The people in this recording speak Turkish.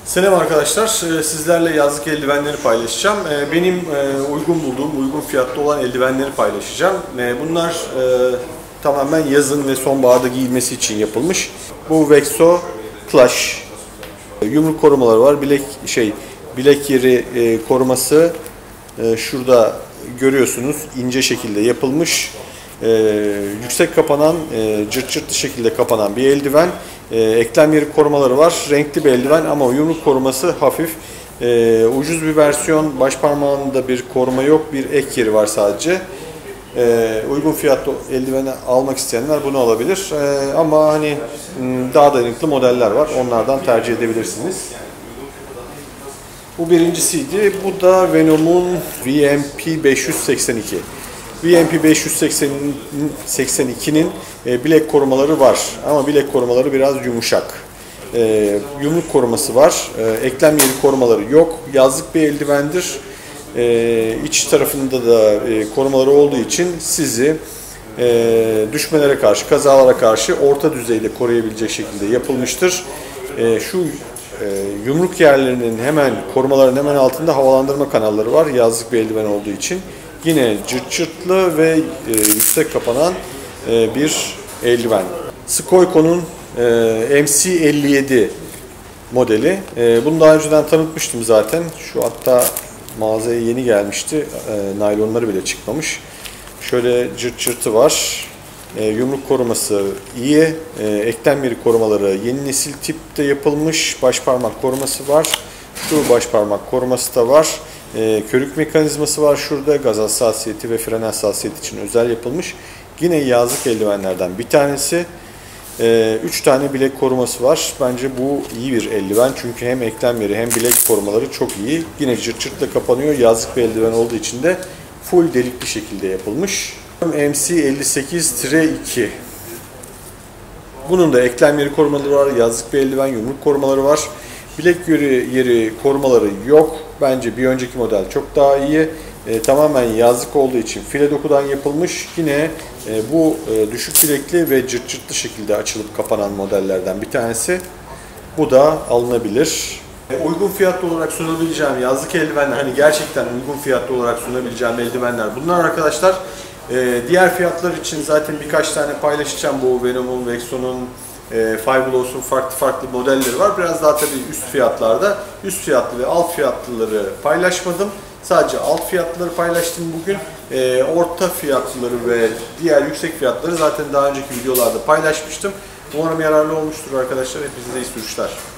Selam arkadaşlar, sizlerle yazlık eldivenleri paylaşacağım. Benim uygun bulduğum, uygun fiyatlı olan eldivenleri paylaşacağım. Bunlar tamamen yazın ve sonbaharda giyilmesi için yapılmış. Bu Vexo Clash. Yumruk korumaları var, bilek yeri koruması. Şurada görüyorsunuz, ince şekilde yapılmış. Yüksek kapanan, cırt cırtlı şekilde kapanan bir eldiven. Eklem yeri korumaları var. Renkli bir eldiven ama yumruk koruması hafif. Ucuz bir versiyon. Baş parmağında bir koruma yok. Bir ek yeri var sadece. Uygun fiyatlı eldiveni almak isteyenler bunu alabilir. Ama hani daha dayanıklı modeller var. Onlardan tercih edebilirsiniz. Bu birincisiydi. Bu da Venom'un VMP 582. VMP 582'nin bilek korumaları var ama bilek korumaları biraz yumuşak. Yumruk koruması var, eklem yeri korumaları yok. Yazlık bir eldivendir. İç tarafında da korumaları olduğu için sizi düşmelere karşı, kazalara karşı orta düzeyde koruyabilecek şekilde yapılmıştır. Şu yumruk yerlerinin korumaların hemen altında havalandırma kanalları var, yazlık bir eldiven olduğu için. Yine cırt cırtlı ve yüksek kapanan bir eldiven. Skoyko'nun MC57 modeli. Bunu daha önceden tanıtmıştım zaten. Şu hatta mağazaya yeni gelmişti. Naylonları bile çıkmamış. Şöyle cırt cırtı var. Yumruk koruması iyi. Eklem yeri korumaları yeni nesil tipte yapılmış. Baş parmak koruması var. Şu baş parmak koruması da var. Körük mekanizması var şurada. Gaz hassasiyeti ve fren hassasiyeti için özel yapılmış. Yine yazlık eldivenlerden bir tanesi. 3 tane bilek koruması var. Bence bu iyi bir eldiven. Çünkü hem eklem yeri hem bilek korumaları çok iyi. Yine cırt cırtla kapanıyor. Yazlık bir eldiven olduğu için de full delikli şekilde yapılmış. MC58-2. Bunun da eklem yeri korumaları var. Yazlık bir eldiven, yumruk korumaları var. Bilek yeri korumaları yok. Bence bir önceki model çok daha iyi. Tamamen yazlık olduğu için file dokudan yapılmış. Yine bu düşük bilekli ve cırt cırtlı şekilde açılıp kapanan modellerden bir tanesi. Bu da alınabilir. Uygun fiyatlı olarak sunabileceğim yazlık eldivenler, hani gerçekten uygun fiyatlı olarak sunabileceğim eldivenler bunlar arkadaşlar. Diğer fiyatlar için zaten birkaç tane paylaşacağım. Bu Venom'un, Vexo'nun, Fibulos'un farklı modelleri var. Biraz daha tabii üst fiyatlarda. Üst fiyatlı ve alt fiyatlıları paylaşmadım. Sadece alt fiyatları paylaştım bugün. Orta fiyatlıları ve diğer yüksek fiyatları zaten daha önceki videolarda paylaşmıştım. Umarım yararlı olmuştur arkadaşlar. Hepinize iyi sürüşler.